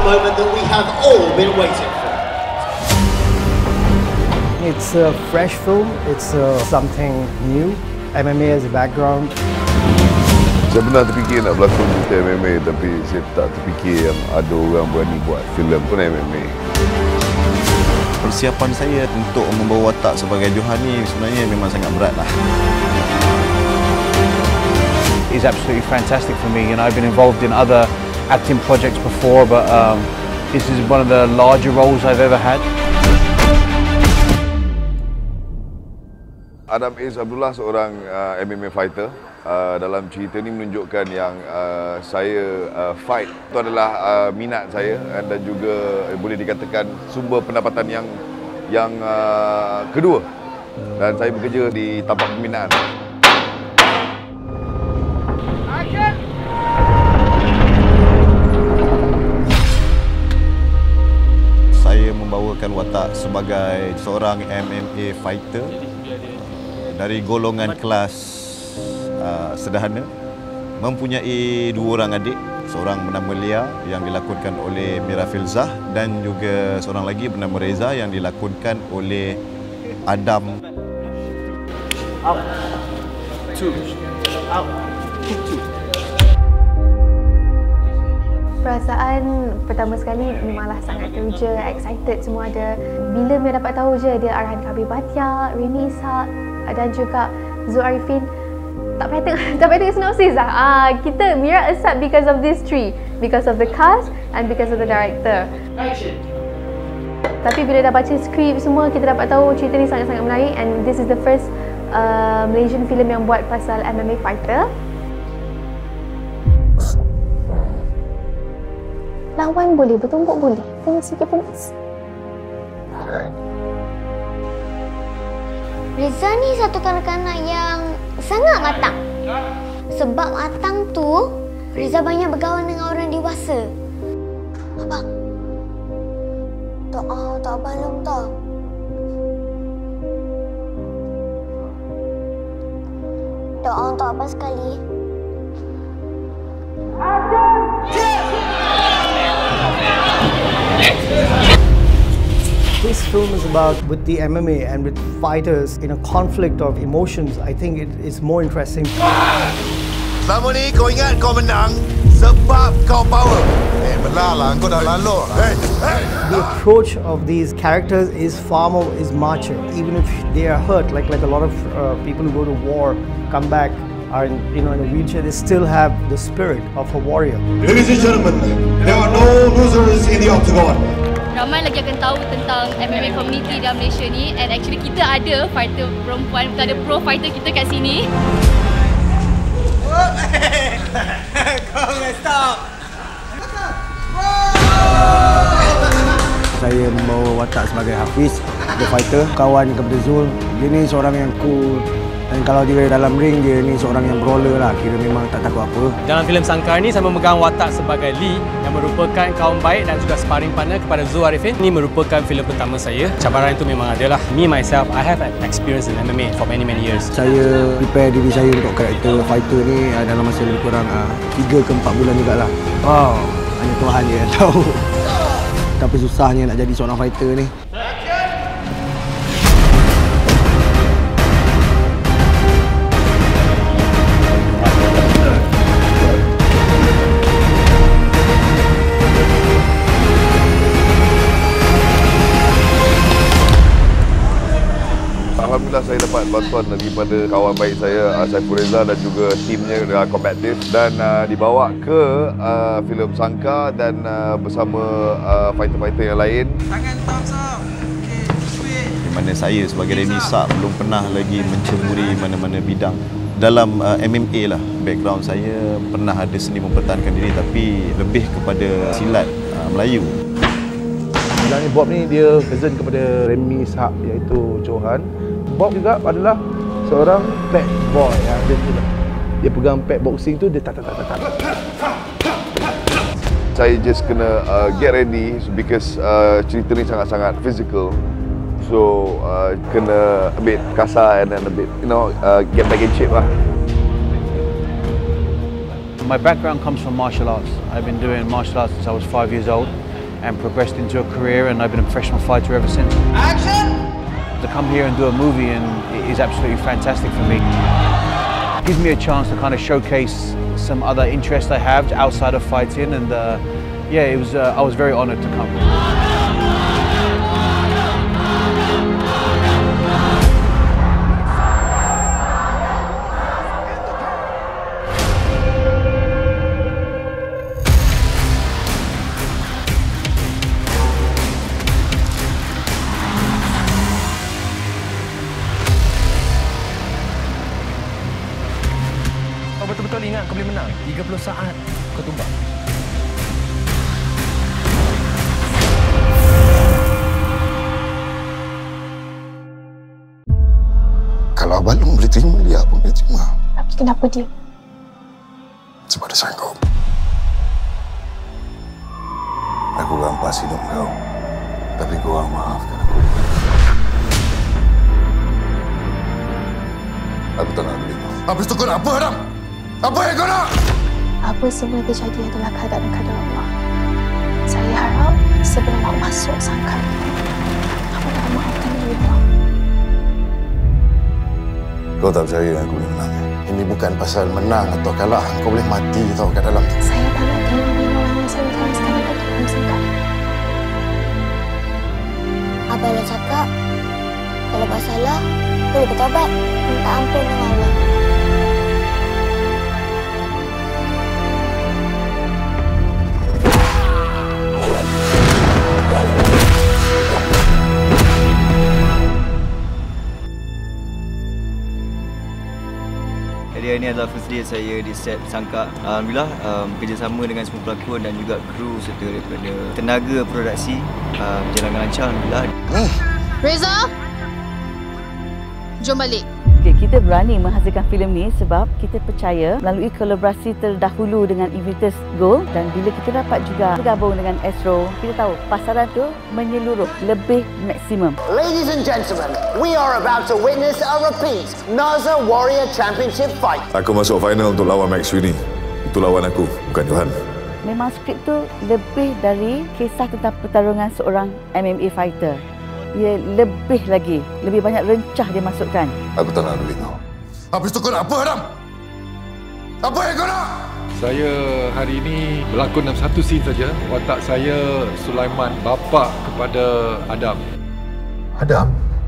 moment that we have all been waiting for. It's a fresh film, it's something new. MMA as a background. Saya pernah terfikir nak berlakon cerita MMA, tapi saya tak terfikir yang ada orang berani buat filem pun MMA. Persiapan saya untuk membawa watak sebagai Johan ni sebenarnya memang sangat berat lah. It's absolutely fantastic for me. You know, I've been involved in other acting projects before, but this is one of the larger roles I've ever had. Adam Aziz Abdullah seorang MMA fighter. Dalam cerita ni menunjukkan yang saya fight itu adalah minat saya dan juga boleh dikatakan sumber pendapatan yang kedua. Dan saya bekerja di tapak pembinaan. Saya membawakan watak sebagai seorang MMA fighter dari golongan kelas sederhana, mempunyai dua orang adik, seorang bernama Lia yang dilakonkan oleh Mira Filzah dan juga seorang lagi bernama Reza yang dilakonkan oleh Adam. Out. 2. Out. 2. Perasaan pertama sekali memanglah sangat teruja, excited semua ada. Bila Mira dapat tahu je dia arahan Kabir Bhatia, Remy Ishak dan juga Zul Arifin, tak payah tengok sinopsis lah. Kita Mira accept because of these three, because of the cast and because of the director. Action. Tapi bila dah baca skrip semua, kita dapat tahu cerita ni sangat-sangat menarik, and this is the first Malaysian film yang buat pasal MMA fighter. Lawan boleh, bertumbuk boleh. Tengok sikit pun. Reza ni satu kanak-kanak yang sangat matang. Sebab matang tu, Reza banyak bergaul dengan orang dewasa. Abang, doa untuk abang Long tau. Doa untuk abang sekali. This film is about with the MMA and with fighters in a conflict of emotions. I think it is more interesting. Selama ni kau ingat kau menang sebab kau power. Benar lah, kau dah lalu. The approach of these characters is far more mature. Even if they are hurt, like a lot of people who go to war, come back, are in a wheelchair, they still have the spirit of a warrior. Ladies and gentlemen, there are no losers in the octagon. Ramai lagi akan tahu tentang MMA community dalam Malaysia ni, and actually kita ada fighter perempuan, kita ada pro fighter kita kat sini. Kau stop. Saya membawa watak sebagai Hafiz, the fighter, kawan kepada Zul. Dia ni seorang yang cool. Dan kalau dia dalam ring, dia ni seorang yang brawler lah. Kira memang tak takut apa. Dalam filem Sangkar ni, saya memegang watak sebagai Lee yang merupakan kawan baik dan juga sparring partner kepada Zul Arifin. Ini merupakan filem pertama saya. Cabaran itu memang ada lah. Me, myself, I have an experience in MMA for many years. Saya prepare diri saya untuk karakter fighter ni dalam masa lebih kurang 3 ke 4 bulan jugalah. Wow, hanya Tuhan je yang tahu. Tapi susahnya nak jadi seorang fighter ni. Alhamdulillah saya dapat bantuan daripada kawan baik saya Saiful Reza dan juga timnya Combative, dan dibawa ke filem Sangkar dan bersama fighter-fighter yang lain. Tangan thumbs up. Okay, sweet. Di mana saya sebagai Remy Ishak belum pernah lagi mencemuri mana-mana bidang. Dalam MMA lah, background saya pernah ada seni mempertahankan diri, tapi lebih kepada silat Melayu. Sebenarnya Bob ni dia cousin kepada Remy Ishak, iaitu Johan. Bob juga adalah seorang pet boy. Dia pegang pet boxing tu, dia tak. Saya just kena get ready because cerita ni sangat-sangat physical. So kena a bit kasar and then a bit, get back in shape lah. My background comes from martial arts. I've been doing martial arts since I was 5 years old. and progressed into a career, and I've been a professional fighter ever since. Action! To come here and do a movie and it is absolutely fantastic for me. It gives me a chance to kind of showcase some other interests I have outside of fighting, and yeah, I was very honoured to come. Kau betul-betul ingat kau boleh menang? 30 saat kau tumbang. Kalau Abang Long boleh terima, Lia pun boleh terima. Tapi kenapa dia? Sebab dia sanggup. Aku rampas hidup kau. Tapi kau orang maafkan aku. Aku tak nak beli kau. Habis tu kau nak apa, Adam? Apa yang kau nak? Apa semua yang terjadi adalah keadaan dan kadar Allah. Saya harap sebelum awak masuk sangkar, awak dah maafkan diri awak. Kau tak percaya aku boleh menang. Ini bukan pasal menang atau kalah. Kau boleh mati tau kat dalam tu. Saya tak nak kehilangan orang yang saya sayang sekali lagi dalam sangkar. Abang dah cakap, kalau buat salah, boleh bertobat. Minta ampun dengan Allah. Jadi hari ini adalah first day saya di set Sangkar. Alhamdulillah kerjasama dengan semua pelakon dan juga kru serta daripada tenaga produksi berjalan dengan lancar, Alhamdulillah. Reza, jom balik. Okay, kita berani menghasilkan filem ni sebab kita percaya melalui kolaborasi terdahulu dengan Invictus Gold, dan bila kita dapat juga bergabung dengan Astro, kita tahu pasaran tu menyeluruh, lebih maksimum. Ladies and gentlemen, we are about to witness a repeat Naza Warrior Championship fight. Aku masuk final untuk lawan Max Winnie. Itu lawan aku, bukan Johan. Memang skrip tu lebih dari kisah tentang pertarungan seorang MMA fighter. Ia lebih lagi, lebih banyak rencah dia masukkan. Aku tak nak beli kau. Habis tu kau nak apa, Adam? Apa yang kau nak? Saya hari ini berlakon dalam satu scene saja. Watak saya Sulaiman, bapa kepada Adam. Adam?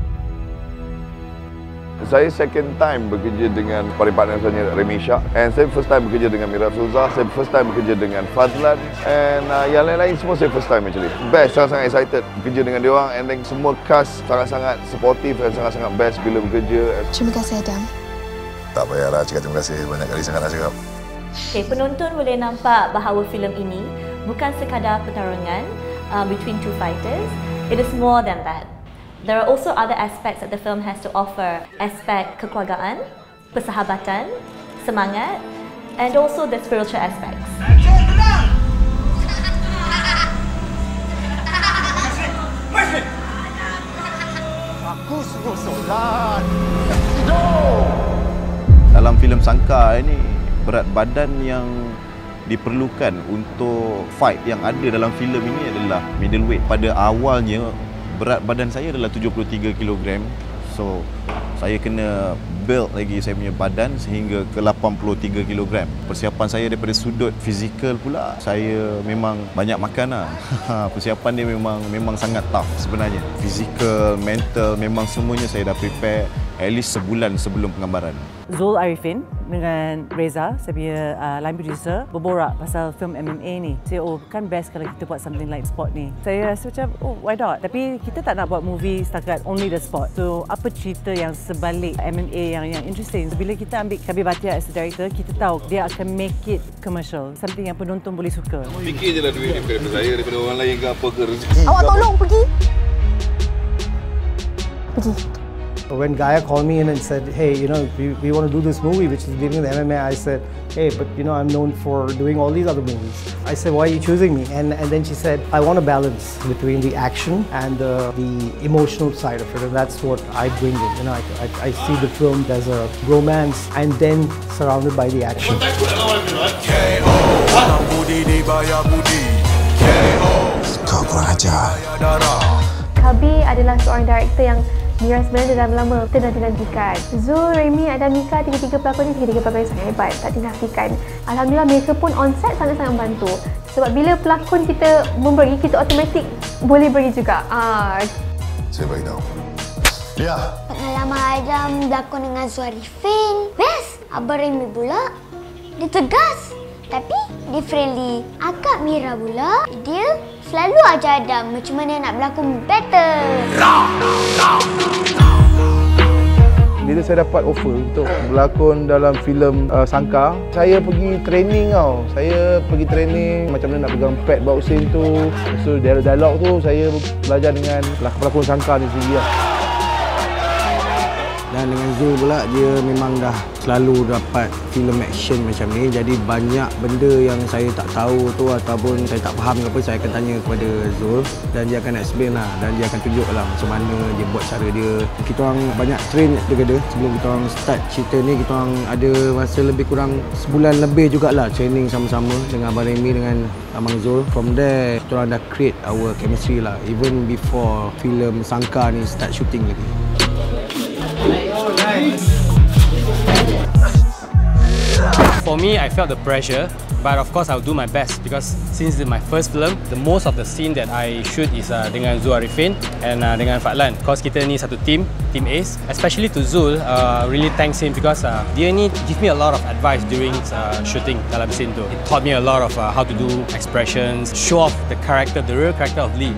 Saya second time bekerja dengan partner saya Remy Shah, and saya first time bekerja dengan Mira Filzah, saya first time bekerja dengan Fadlan, and yang lain-lain semua saya first time actually. Best, sangat-sangat excited bekerja dengan dia orang, and then semua cast sangat-sangat supportive dan sangat-sangat best bila bekerja. Terima kasih Adam. Tak payahlah cakap terima kasih, banyak kali sangat nak cakap. Okay, penonton boleh nampak bahawa filem ini bukan sekadar pertarungan between two fighters. It is more than that. There are also other aspects that the film has to offer. Aspek kekeluargaan, persahabatan, semangat, and also the spiritual aspects. Aku semua solat. Dalam filem Sangkar ini, berat badan yang diperlukan untuk fight yang ada dalam filem ini adalah middleweight. Pada awalnya, berat badan saya adalah 73 kg. So, saya kena build lagi saya punya badan sehingga ke 83 kg. Persiapan saya daripada sudut fizikal pula, saya memang banyak makan lah. Persiapan dia memang sangat tough sebenarnya. Fizikal, mental, memang semuanya saya dah prepare at least sebulan sebelum penggambaran. Zul Arifin dengan Reza, saya punya line producer, berborak pasal film MMA ni. Saya, kan best kalau kita buat something like sport ni. Saya rasa macam, why not? Tapi kita tak nak buat movie setakat only the sport. So, apa cerita yang sebalik MMA yang interesting? So, bila kita ambil Kabir Bhatia as a director, kita tahu dia akan make it commercial. Something yang penonton boleh suka. Fikir je lah duit ni daripada saya, daripada orang lain ke apa ke rezeki. Awak tolong pergi. Pergi. When Gaia called me in and said, hey, you know, we want to do this movie which is dealing with MMA, I said, hey, but you know, I'm known for doing all these other movies. I said, why are you choosing me? And then she said, I want a balance between the action and the emotional side of it, and that's what I bring in. You know, I see the film as a romance and then surrounded by the action. Kau Kurang ajar. Kabir adalah seorang director yang Mira sebenarnya dah lama dinantikan. Zul, Remy, dan Mika, tiga-tiga pelakon ni sangat hebat, tak dinafikan. Alhamdulillah mereka pun on set sangat-sangat membantu. Sebab bila pelakon kita memberi, kita automatik boleh beri juga. Saya bagi tahu. Ya. Pengalaman Adam berlakon dengan Zul Arifin. Best. Abang Remy pula, dia tegas. Tapi dia friendly. Akak Mira pula, dia selalu ajar Adam macam mana nak berlakon better. Bila saya dapat offer untuk berlakon dalam filem Sangkar, saya pergi training tau. Saya pergi training macam mana nak pegang pad bawa scene tu. So dialog tu saya belajar dengan pelakon Sangkar ni sendiri lah. Dan dengan Zul pula, dia memang dah selalu dapat filem action macam ni. Jadi banyak benda yang saya tak tahu tu ataupun saya tak faham ke apa, saya akan tanya kepada Zul. Dan dia akan explain lah. Dan dia akan tunjuk lah macam mana dia buat cara dia. Kita orang banyak train together. Sebelum kita orang start cerita ni, kita orang ada masa lebih kurang sebulan lebih jugalah training sama-sama dengan Abang Remy, dengan Abang Zul. From there, kita orang dah create our chemistry lah. Even before filem Sangkar ni start shooting lagi. For me, I felt the pressure, but of course I'll do my best because since it's my first film, the most of the scene that I shoot is dengan Zul Arifin and dengan Fadlan. Because kita ni satu team Ace. Especially to Zul, really thanks him because dia ni give me a lot of advice during shooting dalam scene tu. He taught me a lot of how to do expressions, show off the character, the real character of Lee.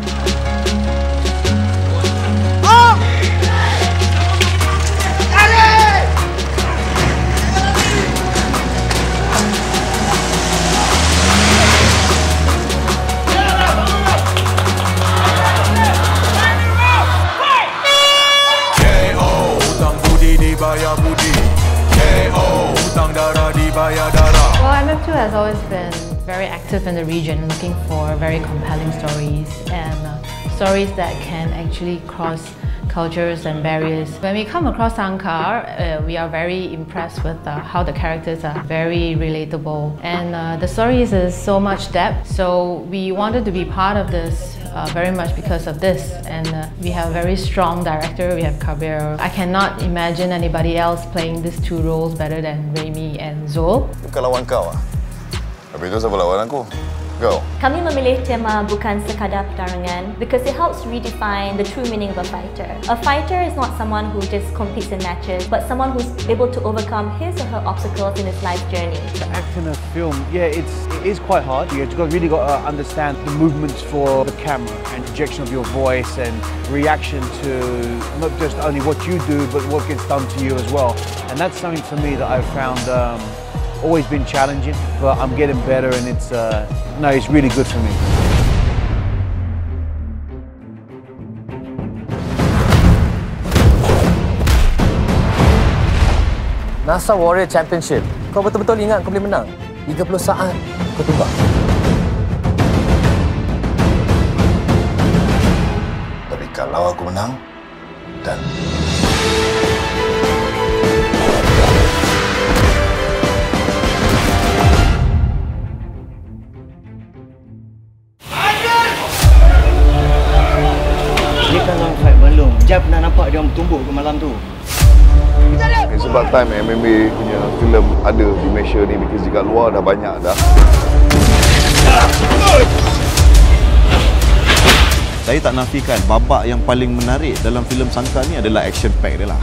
Well, MF2 has always been very active in the region, looking for very compelling stories and stories that can actually cross cultures and barriers. When we come across Sangkar, we are very impressed with how the characters are very relatable and the stories is so much depth. So we wanted to be part of this very much because of this, and we have a very strong director. We have Kabir. I cannot imagine anybody else playing these two roles better than Remy and Zul. Bukan lawan kau ah. Habis tu siapa lawan aku? Kau. Kami memilih tema bukan sekadar pertarungan because it helps redefine the true meaning of a fighter. A fighter is not someone who just competes in matches, but someone who's able to overcome his or her obstacles in his life journey. To act in a film, yeah, it is quite hard. You've really got to understand the movements for the camera and projection of your voice and reaction to not just only what you do, but what gets done to you as well. And that's something for me that I've found always been challenging, but I'm getting better, and it's really good for me. NASA Warrior Championship. Kau betul-betul ingat kau boleh menang? 30 saat kau tumbang. Tapi kalau aku menang, dan dia kan orang fight belum. Jap pernah nampak dia orang bertumbuk ke malam tu. Sebab time MMA punya filem ada di Malaysia ni, because dekat luar dah banyak dah. Saya tak nafikan babak yang paling menarik dalam filem Sangkar ni adalah action pack dia lah.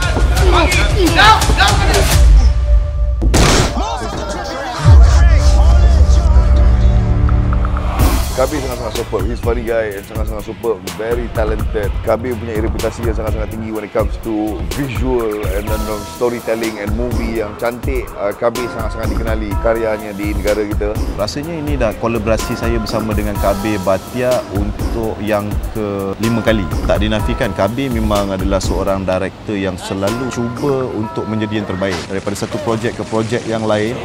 Kabir sangat-sangat superb. He's funny guy and sangat-sangat superb. Very talented. Kabir punya reputasi yang sangat-sangat tinggi when it comes to visual and then storytelling and movie yang cantik. Kabir sangat-sangat dikenali karyanya di negara kita. Rasanya ini dah kolaborasi saya bersama dengan Kabir Bhatia untuk yang ke-5 kali. Tak dinafikan, Kabir memang adalah seorang director yang selalu cuba untuk menjadi yang terbaik. Daripada satu projek ke projek yang lain.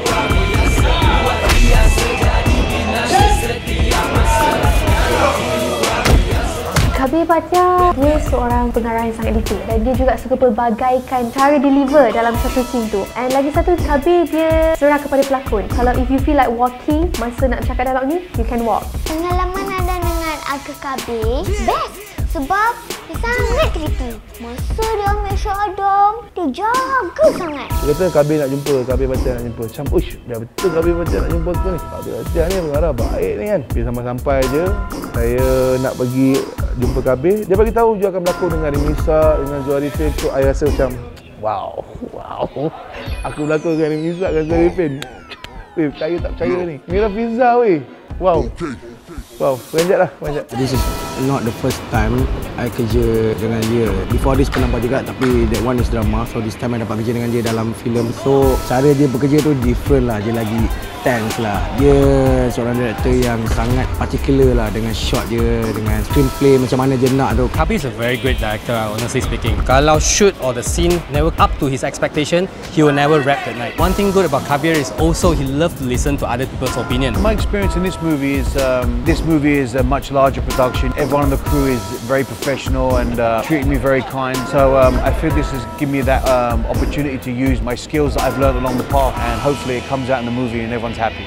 Kabir Bhatia, dia seorang pengarah yang sangat detail dan dia juga suka pelbagaikan cara deliver dalam satu scene tu. And lagi satu, Kabir dia serah kepada pelakon. Kalau if you feel like walking, masa nak bercakap dialog ni, you can walk. Pengalaman ada dengan Uncle Kabir best sebab dia sangat teliti. Masa dia ambil shot Adam, dia jaga sangat. Dia kata Kabir nak jumpa, Kabir Batian nak jumpa. Macam, uish, dah betul Kabir Batian nak jumpa aku ni. Kabir Batian ni mengarah baik ni kan. Bila sampai-sampai je, saya nak pergi jumpa Kabir. Dia bagi tahu dia akan berlakon dengan Remy Ishak, dengan Zuarifin. So, I rasa macam, wow. Aku berlakon dengan Remy Ishak dengan Zuarifin. Weh, percaya tak percaya ni. Mira Fiza weh. Wow. Wow, panjat lah, panjat. This is not the first time I kerja dengan dia. Before this pernah nampak juga, tapi that one is drama. So this time I dapat kerja dengan dia dalam filem. So cara dia bekerja tu different lah. Dia lagi tense lah. Dia seorang director yang sangat particular lah dengan shot dia, dengan screenplay macam mana dia nak tu. Kabir is a very great director, honestly speaking. Kalau shoot or the scene never up to his expectation, he will never wrap that night. One thing good about Kabir is also he loves to listen to other people's opinion. My experience in this movie is a much larger production. Everyone on the crew is very professional and treating me very kind. So I feel this has given me that opportunity to use my skills that I've learned along the path, and hopefully it comes out in the movie and everyone's happy.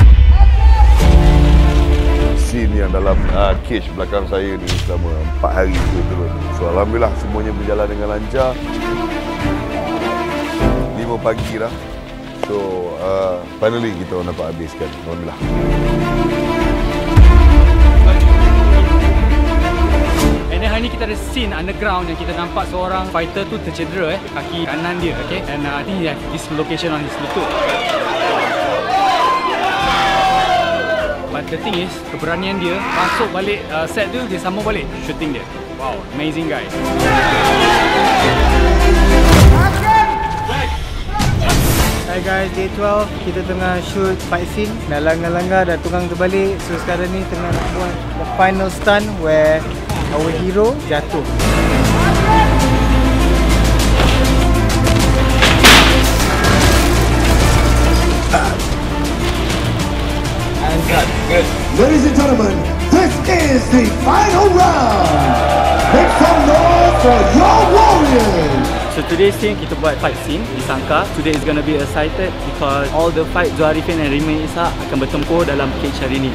Scene yang dalam cage belakang saya ni selama 4 hari turut-turut. So alhamdulillah semuanya berjalan dengan lancar. 5 pagi dah. So finally kita orang dapat habiskan. Alhamdulillah. And hari ni kita ada scene underground yang kita nampak seorang fighter tu tercedera kaki kanan dia, okay? And I think he has this location on his lutut. But the thing is, keberanian dia masuk balik set tu, dia sambung balik shooting dia. Wow, amazing guy. Hi guys, day 12 kita tengah shoot fight scene. Dah langgar-langgar, dah tunggang terbalik. So sekarang ni tengah nak buat the final stunt where our hero jatuh. And cut. Good. Ladies and gentlemen, this is the final round. Make some noise for your Warriors. So today's scene kita buat fight scene di Sangkar. Today is gonna be excited because all the fight Zuarifin and Remy Ishak akan bertempur dalam cage hari ni.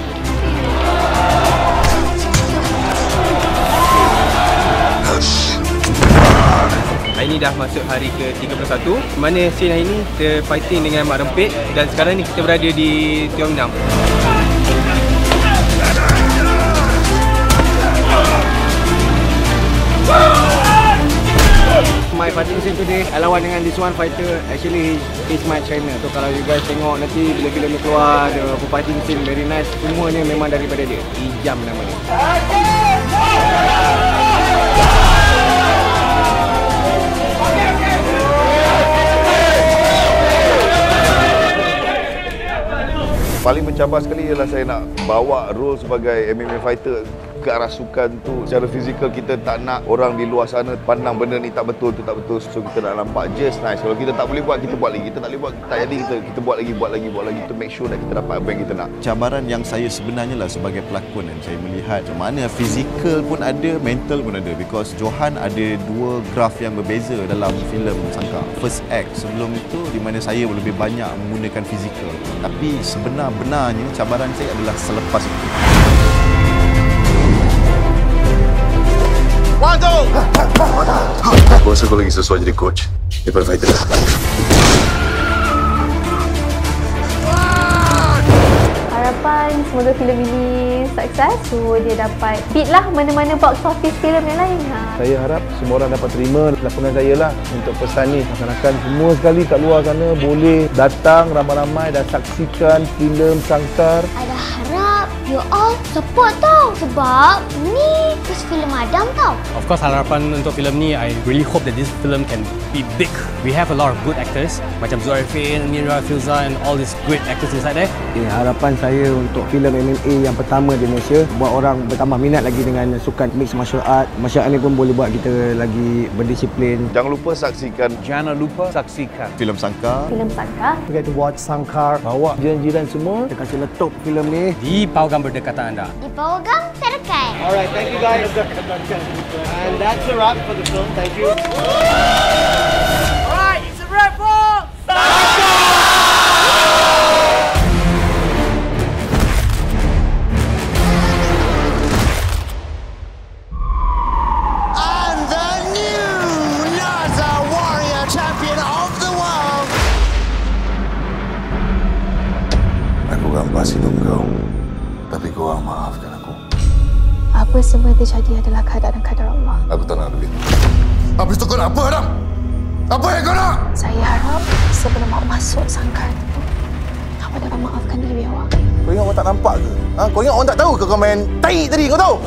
Hari ni dah masuk hari ke-31, mana scene hari ni kita fighting dengan Mak Rempit, dan sekarang ni kita berada di Tiong Nam. My fighting scene today, I lawan dengan this one fighter. Actually, he's my trainer. So kalau you guys tengok nanti bila filem ni keluar, the fighting scene very nice. Semuanya memang daripada dia. Ijam nama dia. Paling mencabar sekali ialah saya nak bawa role sebagai MMA fighter ke arah sukan tu. Secara fizikal kita tak nak orang di luar sana pandang benda ni tak betul, tu tak betul. So kita nak nampak just nice. Kalau kita tak boleh buat, kita buat lagi. Kita tak boleh buat, tak jadi, kita buat lagi to make sure that kita dapat apa yang kita nak. Cabaran yang saya sebenarnya lah sebagai pelakon, dan saya melihat macam mana fizikal pun ada, mental pun ada, because Johan ada 2 graf yang berbeza dalam filem Sangkar. First act sebelum itu di mana saya lebih banyak menggunakan fizikal, tapi sebenarnya cabaran saya adalah selepas itu. Aku rasa kau lagi sesuai jadi coach daripada fighter. Harapan semoga filem ini sukses, so dia dapat beat lah mana-mana box office filem yang lain. Saya harap semua orang dapat terima lakonan saya lah untuk pesan ni. Masyarakat semua sekali kat luar sana boleh datang ramai-ramai dan saksikan filem Sangkar. Ada harap you all support tau, sebab ni first filem Adam tau. Of course, harapan untuk filem ni, I really hope that this film can be big. We have a lot of good actors macam Zuarifin, Mira Fiza and all these great actors inside there. Harapan saya untuk filem MMA yang pertama di Malaysia, buat orang bertambah minat lagi dengan sukan mixed martial art. Martial art ni pun boleh buat kita lagi berdisiplin. Jangan lupa saksikan filem Sangkar. Filem Sangkar. Forget to watch Sangkar. Bawa jiran-jiran semua. Kita kasih letup filem ni di Pawagam Berdekatan anda. Di Pawagam Terdekat. Alright, thank you guys. And that's a wrap for the film. Thank you. Alright, it's a wrap for Sangkar! korang maafkan aku. Apa semua terjadi adalah keadaan dan kadar Allah. Aku tak nak duit. Habis tu kau nak apa, Adam? Apa yang kau nak? Saya harap sebelum awak masuk sangkar itu, awak dapat maafkan diri awak. Kau ingat orang tak nampak ke? Ha? Kau ingat orang tak tahu ke kau main tahi tadi? Kau tahu?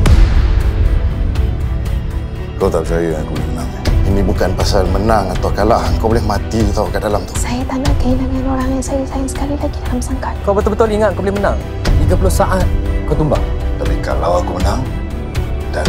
Kau tak percaya aku boleh menang. Ini bukan pasal menang atau kalah. Kau boleh mati tau kat dalam tu. Saya tak nak kehilangan orang yang saya sayang sekali lagi dalam sangkar. Kau betul-betul ingat kau boleh menang? 30 saat kau tumbang. Tapi kalau aku menang, dan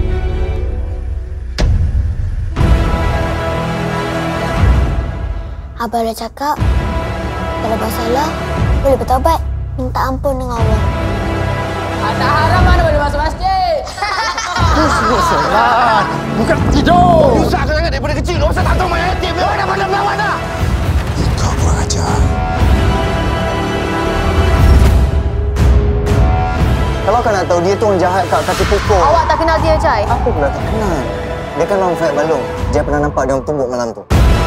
Abah dah cakap, kalau bersalah, boleh bertaubat. Minta ampun dengan Allah. Tak haram mana boleh masuk masjid. Sebut solat, bukan tidur. Susah sangat daripada kecil. Kau tak tahu main yatim. Kau dah pandang lawan dah. Kau kurang ajar. Kalau kau nak tahu, dia tu orang jahat kat kaki pukul. Awak tak kenal dia, Jai? Aku pula tak kenal. Dia kan orang fight balung. Dia pernah nampak dia orang tumbuk malam tu.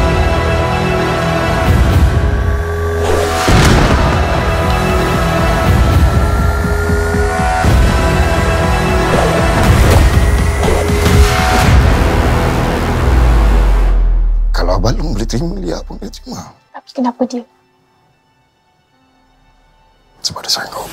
Kalau balung boleh terima, Lia pun boleh terima. Tapi kenapa dia? Sebab dia sanggup.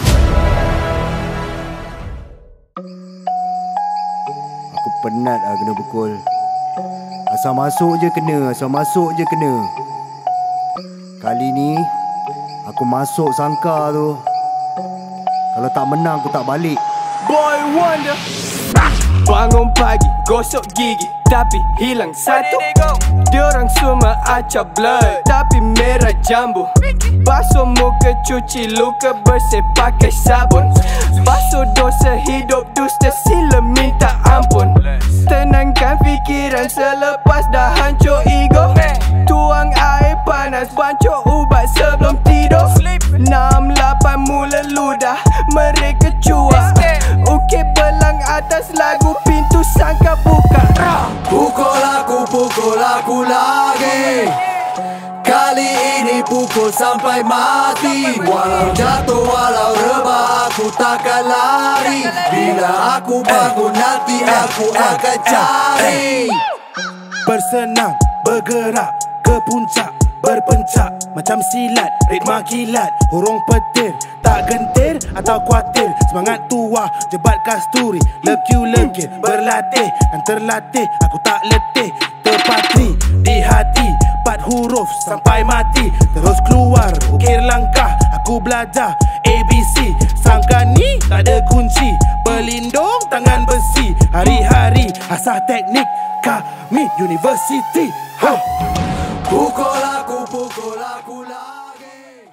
Aku penat lah kena pukul. Asal masuk je kena, asal masuk je kena. Kali ni, aku masuk sangkar tu. Kalau tak menang, aku tak balik. Boy Wonder. Bangun pagi, gosok gigi, tapi hilang satu. Diorang semua acap blood, tapi merah jambu. Basuh muka, cuci luka, bersih pakai sabun. Basuh dosa hidup dusta, sila minta ampun. Tenangkan fikiran selepas dah hancur ego. Tuang air panas, bancuk ubat sebelum tidur. 6-8 mula ludah, mereka cuak. Ukir belang atas lagu, pintu sangka buka. Pukul aku lagi. Kali ini pukul sampai mati. Walau jatuh, walau rebah, aku takkan lari. Bila aku bangun nanti aku akan cari. Bersenang, bergerak ke puncak, berpencak macam silat, ritma kilat, hurung petir, tak gentir atau khawatir. Semangat tua, jebat kasturi, lekiu lekir, berlatih dan terlatih. Aku tak letih, terpatri di hati, 4 huruf sampai mati. Terus keluar, ukir langkah, aku belajar ABC. Sangka ni tak ada kunci, pelindung tangan besi. Hari-hari asah teknik kami university. Pukul aku lagi.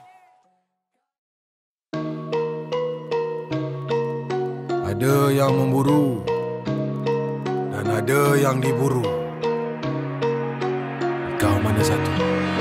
Ada yang memburu dan ada yang diburu. Kau mana satu?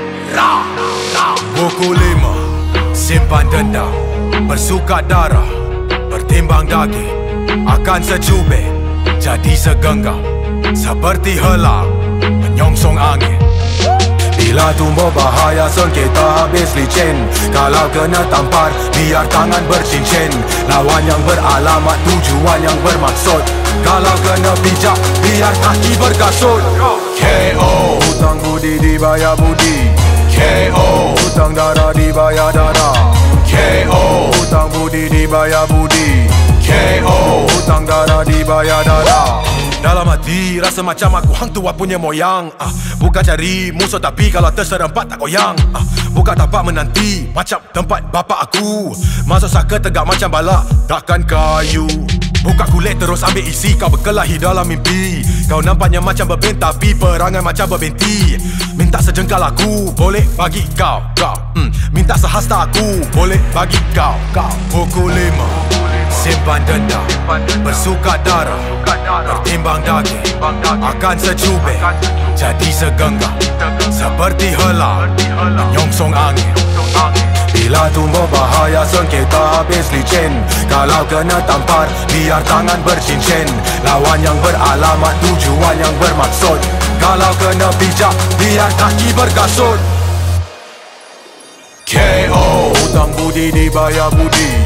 Pukul 5, simpan dendam, bersukat darah, bertimbang daging, akan secubit jadi segenggam, seperti helang menyongsong angin. Bila tumbuh bahaya sengketa habis licin. Kalau kena tampar biar tangan bercincin. Lawan yang beralamat, tujuan yang bermaksud. Kalau kena bijak biar kaki berkasut. KO, hutang budi dibayar budi. KO, hutang darah dibayar darah. KO, hutang budi dibayar budi. KO, hutang darah dibayar darah. Dalam hati rasa macam aku hang tua punya moyang. Bukan cari musuh tapi kalau terserempat tak goyang. Buka tapak menanti macam tempat bapak aku. Masuk saka tegak macam balak takkan kayu. Buka kulit terus ambil isi, kau berkelahi dalam mimpi. Kau nampaknya macam berbent tapi perangai macam berbenti. Minta sejengkal aku, boleh bagi kau. Minta sehasta aku, boleh bagi kau. Pukul 5, simpan dendam, bersukat darah, bertimbang daging, akan secubit jadi segenggam, seperti helang menyongsong angin. Bila tumbuh bahaya sengketa habis licin. Kalau kena tampar biar tangan bercincin. Lawan yang beralamat, tujuan yang bermaksud. Kalau kena bijak biar kaki berkasut. KO, hutang budi dibayar budi.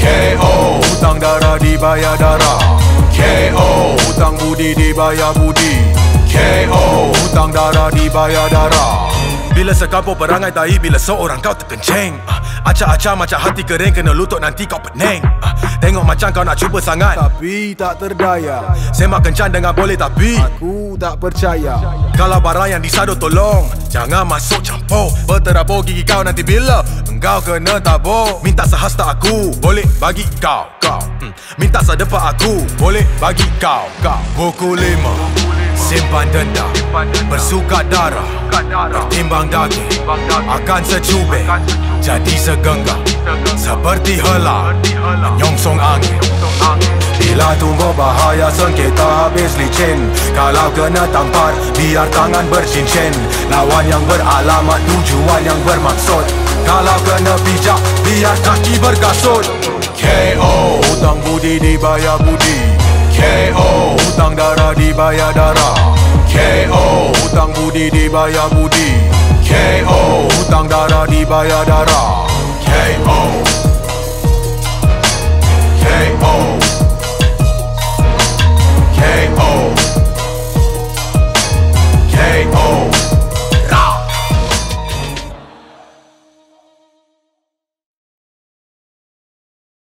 KO, hutang darah dibayar darah. KO, hutang budi dibayar budi. KO, hutang darah dibayar darah. Bila sekampung perangai tahi, bila seorang kau terkencing, acak-acak macam hati kering, kena lutut nanti kau pening. Tengok macam kau nak cuba sangat, tapi tak terdaya. Semak kencan dengan boleh tapi aku tak percaya. Kalau barang yang disado tolong jangan masuk campur. Berterabur gigi kau nanti bila engkau kena tabur. Minta sehasta aku, boleh bagi kau. Minta sedepa aku, boleh bagi kau. Buku 5 simpan dendam, bersukat darah, bertimbang daging, akan secubit jadi segenggam, seperti helang menyongsong angin. Bila tunggu bahaya sengketa habis licin, kalau kena tampar biar tangan bercincin. Lawan yang beralamat, tujuan yang bermaksud. Kalau kena pijak biar kaki berkasut. KO, hutang budi dibayar budi. KO, hutang darah dibayar darah. KO, hutang budi dibayar budi. KO, hutang darah dibayar darah. KO, KO.